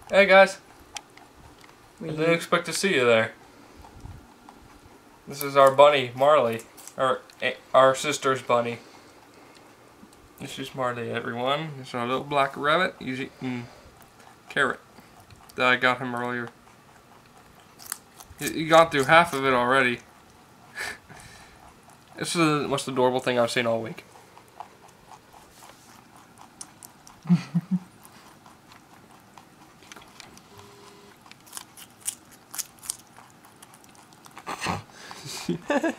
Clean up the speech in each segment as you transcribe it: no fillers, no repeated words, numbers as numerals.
Hey guys. I didn't expect to see you there. This is our bunny, Marley. Our sister's bunny. This is Marley, everyone. This is our little black rabbit. He's eating carrot that I got him earlier. He got through half of it already. This is the most adorable thing I've seen all week. Let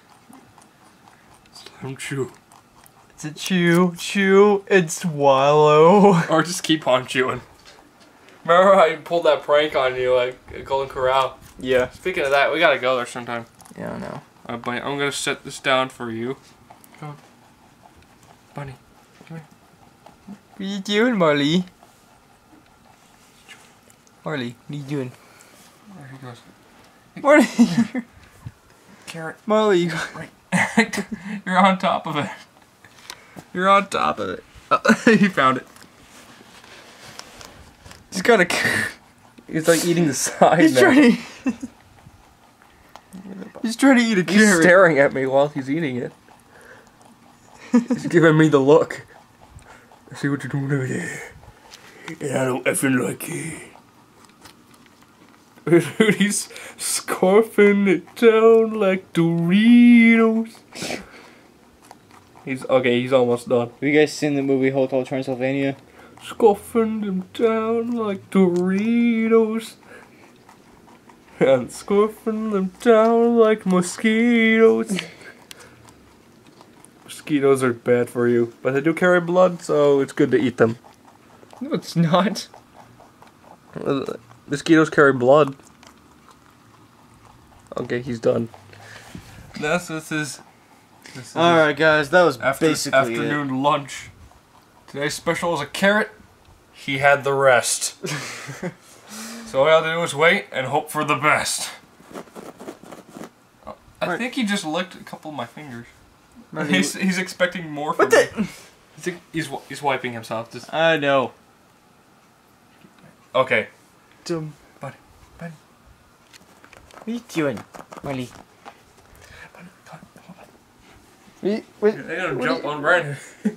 him chew. It's a chew, and swallow. Or just keep on chewing. Remember how you pulled that prank on you, like at Golden Corral? Yeah. Speaking of that, we gotta go there sometime. Yeah, I know. Bunny, I'm gonna set this down for you. Come on. Bunny, come here. What are you doing, Marley? Marley, what are you doing? There he goes. Marley! Carrot. Marley, you Right. You're on top of it. You're on top of it. He found it. He's got a... He's like eating the side He's now. trying to... He's trying to eat a He's carrot. staring at me while he's eating it. He's giving me the look. I see what you're doing over there. And I don't effing like it. Dude, he's scarfing it down like Doritos. He's almost done. Have you guys seen the movie Hotel Transylvania? Scarfing them down like Doritos. And scarfing them down like mosquitoes. Mosquitoes are bad for you, but they do carry blood, so it's good to eat them. No, it's not. Mosquitoes carry blood. Okay, he's done. This is Alright guys, that was basically afternoon lunch. Today's special is a carrot. He had the rest. So all I have to do is wait and hope for the best. I think he just licked a couple of my fingers. He's expecting more from me. He's wiping himself. Just... I know. Okay. Buddy. Buddy. What are you doing, Marley? Buddy, come on. What They're gonna jump on Brandon.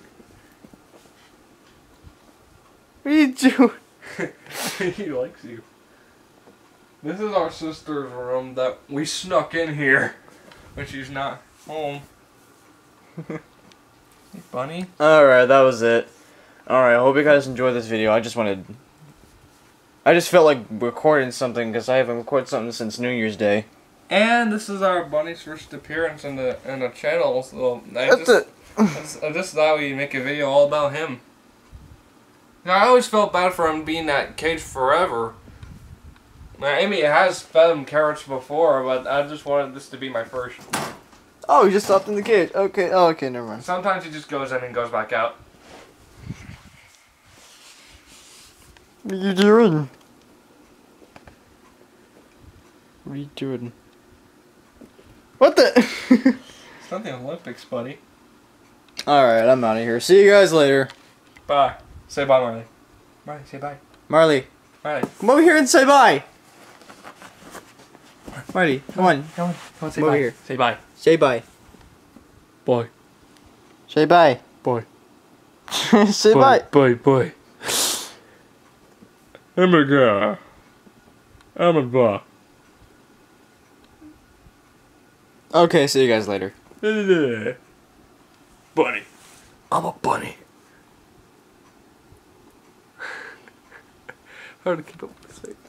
are you doing? He likes you. This is our sister's room that we snuck in here when she's not home. Hey, bunny. Alright, that was it. Alright, I hope you guys enjoyed this video. I just felt like recording something because I haven't recorded something since New Year's Day. And this is our bunny's first appearance in the channel, so I just thought we'd make a video all about him. Now, I always felt bad for him being in that cage forever. Now, Amy has fed him carrots before, but I just wanted this to be my first. Oh, he just stopped in the cage. Okay, oh, okay, never mind. Sometimes he just goes in and goes back out. What are you doing? What are you doing? What the? It's not the Olympics, buddy. Alright, I'm out of here. See you guys later. Bye. Say bye, Marley. Marley, say bye. Marley, Marley. come over here and say bye. Marley, come on. Come on, say Come bye. over here. Say bye. Say bye. Bye. Say bye. Bye. Say bye. Bye, bye. I'm a guy. I'm a guy. Okay, see you guys later. Bunny. I'm a bunny. Hard to keep up with this thing.